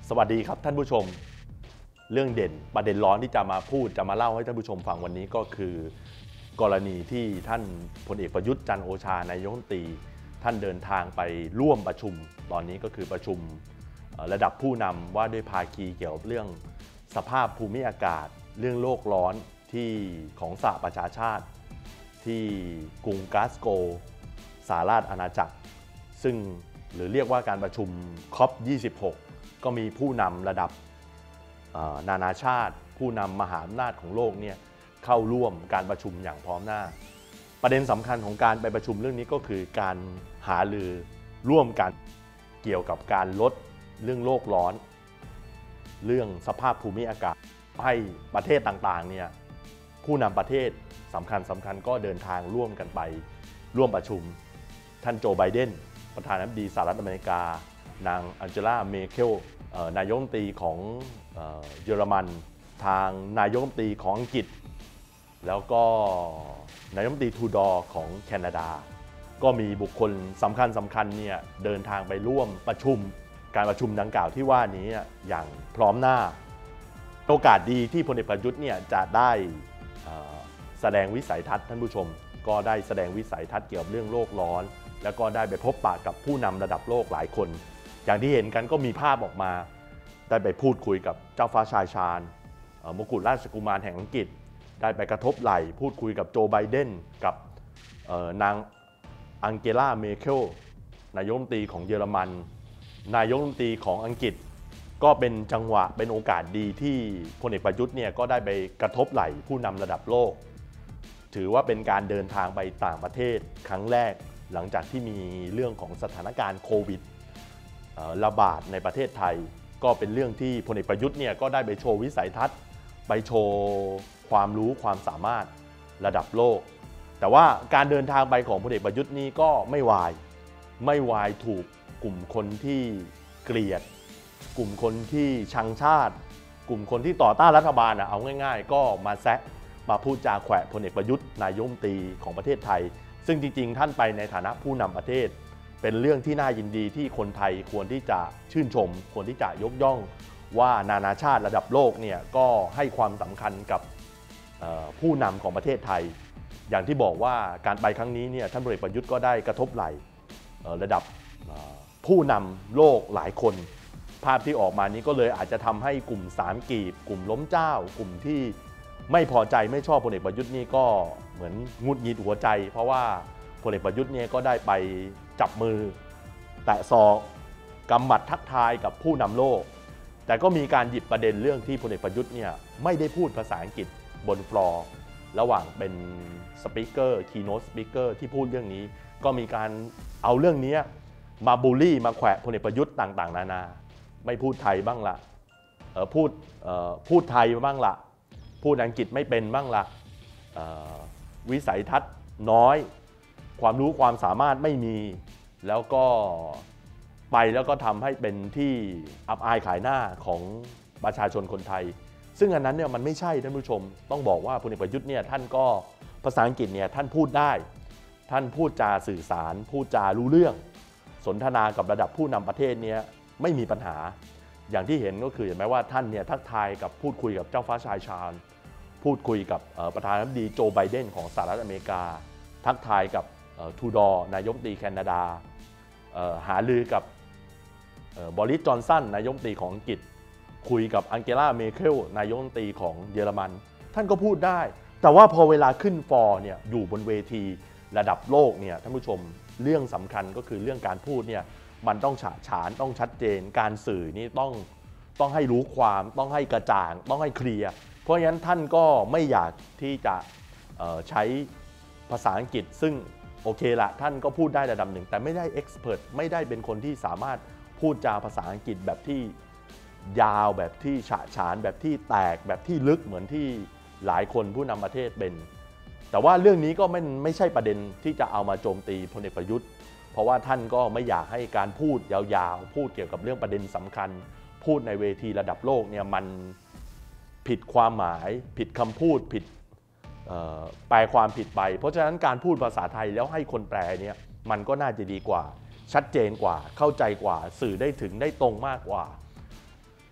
สวัสดีครับท่านผู้ชมเรื่องเด่นประเด็นร้อนที่จะมาพูดจะมาเล่าให้ท่านผู้ชมฟังวันนี้ก็คือกรณีที่ท่านพลเอกประยุทธ์จันทร์โอชานายกรัฐมนตรีท่านเดินทางไปร่วมประชุมตอนนี้ก็คือประชุมระดับผู้นำว่าด้วยภาคีเกี่ยวกับเรื่องสภาพภูมิอากาศเรื่องโลกร้อนที่ของสหประชาชาติที่กรุงกลาสโกว์สหราชอาณาจักรซึ่งหรือเรียกว่าการประชุมคอป26ก็มีผู้นำระดับนานาชาติผู้นำมหาอำนาจของโลกเนี่ยเข้าร่วมการประชุมอย่างพร้อมหน้าประเด็นสำคัญของการไปประชุมเรื่องนี้ก็คือการหารือร่วมกันเกี่ยวกับการลดเรื่องโลกร้อนเรื่องสภาพภูมิอากาศให้ประเทศต่างๆเนี่ยผู้นำประเทศสำคัญก็เดินทางร่วมกันไปร่วมประชุมท่านโจไบเดนประธานาธิบดีสหรัฐอเมริกานางแองเจล่าเมเคลนายกรัฐมนตรีของเยอรมันทางนายกรัฐมนตรีของอังกฤษแล้วก็นายกรัฐมนตรีทูดอร์ของแคนาดาก็มีบุคคลสำคัญเนี่ยเดินทางไปร่วมประชุมการประชุมดังกล่าวที่ว่านี้อย่างพร้อมหน้าโอกาสดีที่พลเอกประยุทธ์เนี่ยจะได้แสดงวิสัยทัศน์ท่านผู้ชมก็ได้แสดงวิสัยทัศน์เกี่ยวกับเรื่องโลกร้อนแล้วก็ได้ไปพบปะกับผู้นำระดับโลกหลายคนอย่างที่เห็นกันก็มีภาพออกมาได้ไปพูดคุยกับเจ้าฟ้าชายชาญมกุฎราชกุมารแห่งอังกฤษได้ไปกระทบไหล่พูดคุยกับโจไบเดนกับนางอังเกลาเมเคลนายกรัฐมนตรีของเยอรมันนายกรัฐมนตรีของอังกฤษก็เป็นจังหวะเป็นโอกาสดีที่พลเอกประยุทธ์เนี่ยก็ได้ไปกระทบไหล่ผู้นำระดับโลกถือว่าเป็นการเดินทางไปต่างประเทศครั้งแรกหลังจากที่มีเรื่องของสถานการณ์โควิดระบาดในประเทศไทยก็เป็นเรื่องที่พลเอกประยุทธ์เนี่ยก็ได้ไปโชว์วิสัยทัศน์ไปโชว์ความรู้ความสามารถระดับโลกแต่ว่าการเดินทางไปของพลเอกประยุทธ์นี้ก็ไม่วายถูกกลุ่มคนที่เกลียดกลุ่มคนที่ชังชาติกลุ่มคนที่ต่อต้านรัฐบาลเอาง่ายๆก็มาแซะมาพูดจาแขวะพลเอกประยุทธ์นายกรัฐมนตรีของประเทศไทยซึ่งจริงๆท่านไปในฐานะผู้นำประเทศเป็นเรื่องที่น่ายินดีที่คนไทยควรที่จะชื่นชมควรที่จะยกย่องว่านานาชาติระดับโลกเนี่ยก็ให้ความสำคัญกับผู้นำของประเทศไทยอย่างที่บอกว่าการไปครั้งนี้เนี่ยท่านพลเอกประยุทธ์ก็ได้กระทบไหล่ระดับผู้นำโลกหลายคนภาพที่ออกมานี้ก็เลยอาจจะทำให้กลุ่มสามกีบกลุ่มล้มเจ้ากลุ่มที่ไม่พอใจไม่ชอบพลเอกประยุทธ์นี่ก็เหมือนงุดหงิดหัวใจเพราะว่าพลเอกประยุทธ์เนี่ยก็ได้ไปจับมือแตะศอกกำหมัดทักทายกับผู้นำโลกแต่ก็มีการหยิบประเด็นเรื่องที่พลเอกประยุทธ์เนี่ยไม่ได้พูดภาษาอังกฤษบนฟลอร์ระหว่างเป็นสปีกเกอร์คีโนตสปีกเกอร์ที่พูดเรื่องนี้ก็มีการเอาเรื่องนี้มาบูลลี่มาแขวะพลเอกประยุทธ์ต่างๆนานาไม่พูดไทยบ้างละพูดไทยบ้างละพูดอังกฤษไม่เป็นบ้างละวิสัยทัศน์น้อยความรู้ความสามารถไม่มีแล้วก็ไปแล้วก็ทำให้เป็นที่อับอายขายหน้าของประชาชนคนไทยซึ่งอันนั้นเนี่ยมันไม่ใช่ท่านผู้ชมต้องบอกว่าพลเอกประยุทธ์เนี่ยท่านก็ภาษาอังกฤษเนี่ยท่านพูดได้ท่านพูดจาสื่อสารพูดจารู้เรื่องสนทนากับระดับผู้นำประเทศเนี่ยไม่มีปัญหาอย่างที่เห็นก็คือเห็นไหมว่าท่านเนี่ยทักทายกับพูดคุยกับเจ้าฟ้าชายชาญพูดคุยกับประธานาธิบดีโจไบเดนของสหรัฐอเมริกาทักทายกับทูดอร์นายกรัฐมนตรีแคนาดาหารือกับบริส จอนสันนายกรัฐมนตรีของอังกฤษคุยกับอังเกลาเมเคลนายกรัฐมนตรีของเยอรมันท่านก็พูดได้แต่ว่าพอเวลาขึ้นฟอร์เนี่ยอยู่บนเวทีระดับโลกเนี่ยท่านผู้ชมเรื่องสำคัญก็คือเรื่องการพูดเนี่ยมันต้องฉะฉานต้องชัดเจนการสื่อนี่ต้องให้รู้ความต้องให้กระจ่างต้องให้เคลียร์เพราะฉะนั้นท่านก็ไม่อยากที่จะใช้ภาษาอังกฤษซึ่งโอเคละท่านก็พูดได้ระดับหนึ่งแต่ไม่ได้เอ็กซ์เพรสไม่ได้เป็นคนที่สามารถพูดจาภาษาอังกฤษแบบที่ยาวแบบที่ฉะฉานแบบที่แตกแบบที่ลึกเหมือนที่หลายคนผู้นำประเทศเป็นแต่ว่าเรื่องนี้ก็ไม่ใช่ประเด็นที่จะเอามาโจมตีพลเอกประยุทธ์เพราะว่าท่านก็ไม่อยากให้การพูดยาวๆพูดเกี่ยวกับเรื่องประเด็นสำคัญพูดในเวทีระดับโลกเนี่ยมันผิดความหมายผิดคำพูดผิดแปลความผิดไปเพราะฉะนั้นการพูดภาษาไทยแล้วให้คนแปลเนี่ยมันก็น่าจะดีกว่าชัดเจนกว่าเข้าใจกว่าสื่อได้ถึงได้ตรงมากกว่า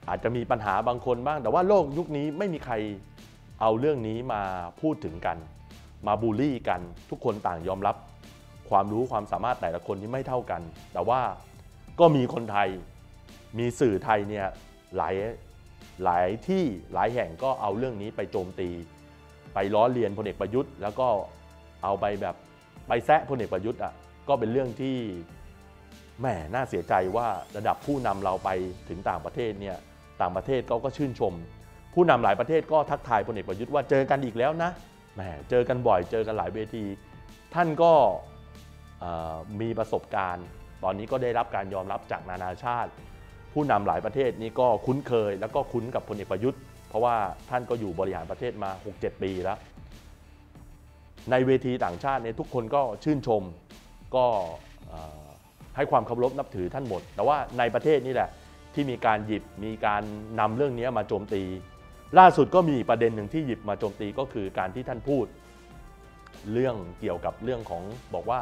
อาจจะมีปัญหาบางคนบ้างแต่ว่าโลกยุคนี้ไม่มีใครเอาเรื่องนี้มาพูดถึงกันมาบูลลี่กันทุกคนต่างยอมรับความรู้ความสามารถแต่ละคนที่ไม่เท่ากันแต่ว่าก็มีคนไทยมีสื่อไทยเนี่ยหลายที่หลายแห่งก็เอาเรื่องนี้ไปโจมตีไปล้อเลียนพลเอกประยุทธ์แล้วก็เอาไปแบบไปแซะพลเอกประยุทธ์ก็เป็นเรื่องที่แหมน่าเสียใจว่าระดับผู้นำเราไปถึงต่างประเทศเนี่ยต่างประเทศก็ชื่นชมผู้นำหลายประเทศก็ทักทายพลเอกประยุทธ์ว่าเจอกันอีกแล้วนะแหมเจอกันบ่อยเจอกันหลายเวทีท่านก็มีประสบการณ์ตอนนี้ก็ได้รับการยอมรับจากนานาชาติผู้นำหลายประเทศนี้ก็คุ้นเคยแล้วก็คุ้นกับพลเอกประยุทธ์เพราะว่าท่านก็อยู่บริหารประเทศมา 6-7 ปีแล้วในเวทีต่างชาติเนี่ยทุกคนก็ชื่นชมก็ให้ความเคารพนับถือท่านหมดแต่ว่าในประเทศนี่แหละที่มีการนำเรื่องนี้มาโจมตีล่าสุดก็มีประเด็นหนึ่งที่หยิบมาโจมตีก็คือการที่ท่านพูดเรื่องเกี่ยวกับเรื่องของบอกว่า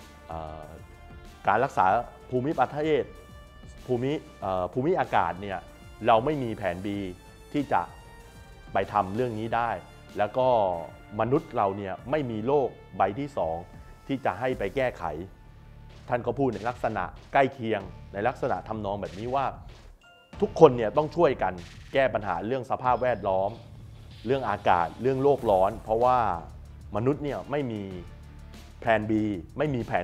การรักษาภูมิประเทศภูมิอากาศเนี่ยเราไม่มีแผน B ที่จะไปทำเรื่องนี้ได้แล้วก็มนุษย์เราเนี่ยไม่มีโลกใบที่2ที่จะให้ไปแก้ไขท่านก็พูดในลักษณะใกล้เคียงในลักษณะทำนองแบบนี้ว่าทุกคนเนี่ยต้องช่วยกันแก้ปัญหาเรื่องสภาพแวดล้อมเรื่องอากาศเรื่องโลกร้อนเพราะว่ามนุษย์เนี่ยไม่มีแผน B ไม่มีแผน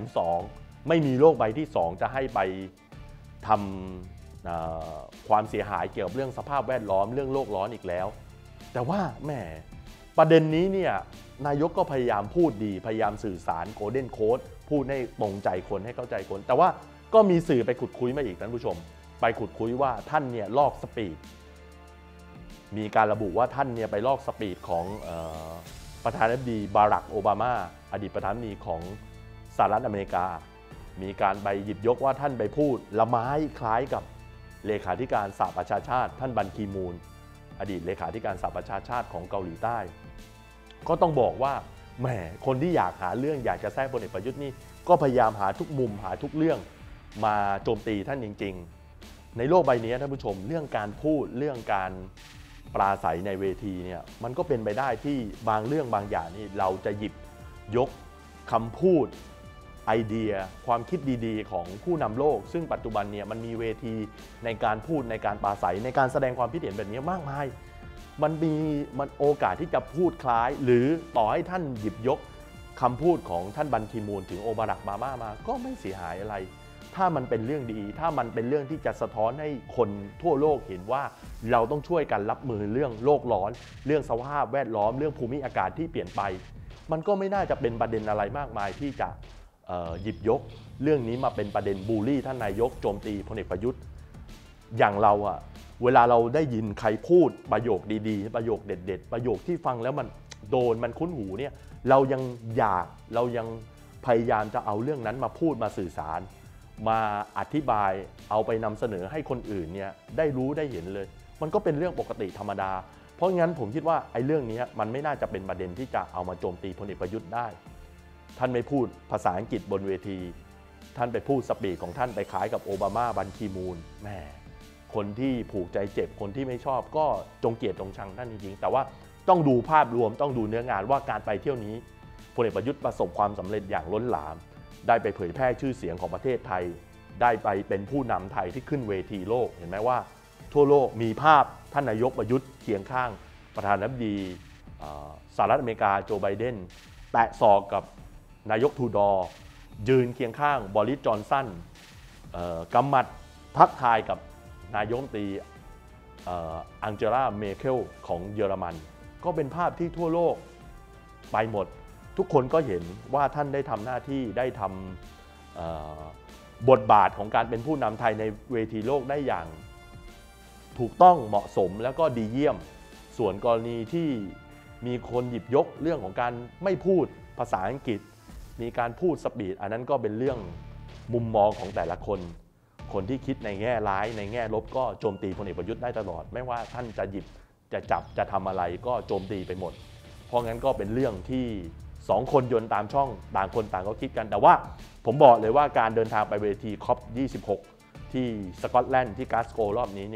2ไม่มีโลกใบที่2จะให้ไปทำความเสียหายเกี่ยวกับเรื่องสภาพแวดล้อมเรื่องโลกร้อนอีกแล้วแต่ว่าแหมประเด็นนี้เนี่ยนายกก็พยายามพูดดีพยายามสื่อสารโกลเด้นโค้ดพูดให้ตรงใจคนให้เข้าใจคนแต่ว่าก็มีสื่อไปขุดคุยมาอีกท่านผู้ชมไปขุดคุยว่าท่านเนี่ยลอกสปีดมีการระบุว่าท่านเนี่ยไปลอกสปีดของประธานาธิบดีบารักโอบามาอดีตประธานาธิบดีของสหรัฐอเมริกามีการไปหยิบยกว่าท่านไปพูดละไม้คล้ายกับเลขาธิการสหประชาชาติท่านบันคีมูนอดีตเลขาธิการสหประชาชาติของเกาหลีใต้ก็ต้องบอกว่าแหมคนที่อยากหาเรื่องอยากจะแทรกพลเอกประยุทธ์นี่ก็พยายามหาทุกมุมหาทุกเรื่องมาโจมตีท่านจริงๆในโลกใบนี้ท่านผู้ชมเรื่องการพูดเรื่องการปราศัยในเวทีเนี่ยมันก็เป็นไปได้ที่บางเรื่องบางอย่างนี่เราจะหยิบยกคำพูดไอเดียความคิดดีๆของผู้นำโลกซึ่งปัจจุบันเนี่ยมันมีเวทีในการพูดในการปราศัยในการแสดงความคิดเห็นแบบนี้มากมายมันโอกาสที่จะพูดคล้ายหรือต่อให้ท่านหยิบยกคำพูดของท่านบันคีมูนถึงโอบารักโอบามามาก็ไม่เสียหายอะไรถ้ามันเป็นเรื่องดีถ้ามันเป็นเรื่องที่จะสะท้อนให้คนทั่วโลกเห็นว่าเราต้องช่วยกันรับมือเรื่องโลกร้อนเรื่องสภาพแวดล้อมเรื่องภูมิอากาศที่เปลี่ยนไปมันก็ไม่น่าจะเป็นประเด็นอะไรมากมายที่จะหยิบยกเรื่องนี้มาเป็นประเด็นบูลลี่ท่านนายกโจมตีพลเอกประยุทธ์อย่างเราเวลาเราได้ยินใครพูดประโยคดีๆประโยคเด็ดๆประโยคที่ฟังแล้วมันโดนมันคุ้นหูเนี่ยเรายังพยายามจะเอาเรื่องนั้นมาพูดมาสื่อสารมาอธิบายเอาไปนำเสนอให้คนอื่นเนี่ยได้รู้ได้เห็นเลยมันก็เป็นเรื่องปกติธรรมดาเพราะงั้นผมคิดว่าไอ้เรื่องนี้มันไม่น่าจะเป็นประเด็นที่จะเอามาโจมตีพลเอกประยุทธ์ได้ท่านไม่พูดภาษาอังกฤษบนเวทีท่านไปพูดสปีดของท่านไปคล้ายกับโอบามาบันคีมูนแหมคนที่ผูกใจเจ็บคนที่ไม่ชอบก็จงเกลียดจงชังท่านจริงๆแต่ว่าต้องดูภาพรวมต้องดูเนื้องานว่าการไปเที่ยวนี้พลเอกประยุทธ์ประสบความสำเร็จอย่างล้นหลามได้ไปเผยแพร่ชื่อเสียงของประเทศไทยได้ไปเป็นผู้นำไทยที่ขึ้นเวทีโลกเห็นไหมว่าทั่วโลกมีภาพท่านนายกประยุทธ์เคียงข้างประธานาธิบดีสหรัฐอเมริกาโจไบเดนแตะศอกกับนายกทูดอร์ยืนเคียงข้างบอริส จอนสันกำหมัดทักทายกับนายกรัฐมนตรีอังเจล่า เมเคิลของเยอรมันก็เป็นภาพที่ทั่วโลกไปหมดทุกคนก็เห็นว่าท่านได้ทำหน้าที่ได้ทำบทบาทของการเป็นผู้นำไทยในเวทีโลกได้อย่างถูกต้องเหมาะสมแล้วก็ดีเยี่ยมส่วนกรณีที่มีคนหยิบยกเรื่องของการไม่พูดภาษาอังกฤษมีการพูดสปีดอันนั้นก็เป็นเรื่องมุมมองของแต่ละคนคนที่คิดในแง่ร้ายในแง่ลบก็โจมตีพลเอกประยุทธ์ได้ตลอดไม่ว่าท่านจะหยิบจะจับจะทำอะไรก็โจมตีไปหมดเพราะงั้นก็เป็นเรื่องที่2คนยนต์ตามช่องต่างคนต่างก็คิดกันแต่ว่าผมบอกเลยว่าการเดินทางไปเวทีCOP26ที่สกอตแลนด์ที่กลาสโกว์รอบนี้เนี่ย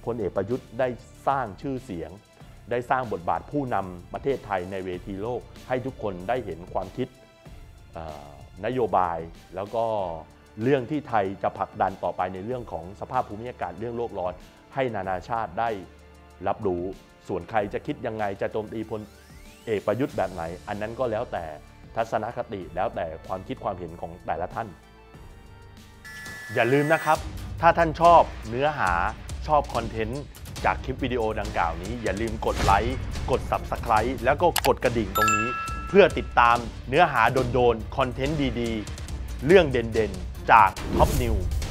พลเอกประยุทธ์ได้สร้างชื่อเสียงได้สร้างบทบาทผู้นำประเทศไทยในเวทีโลกให้ทุกคนได้เห็นความคิดนโยบายแล้วก็เรื่องที่ไทยจะผลักดันต่อไปในเรื่องของสภาพภูมิอากาศเรื่องโลกร้อนให้นานาชาติได้รับรู้ส่วนใครจะคิดยังไงจะโจมตีพลเอกประยุทธ์แบบไหนอันนั้นก็แล้วแต่ทัศนคติแล้วแต่ความคิดความเห็นของแต่ละท่านอย่าลืมนะครับถ้าท่านชอบเนื้อหาชอบคอนเทนต์จากคลิปวิดีโอดังกล่าวนี้อย่าลืมกดไลค์กด Subscribe แล้วก็กดกระดิ่งตรงนี้เพื่อติดตามเนื้อหาโดนๆคอนเทนต์ดีๆเรื่องเด่นๆจากท็อปนิว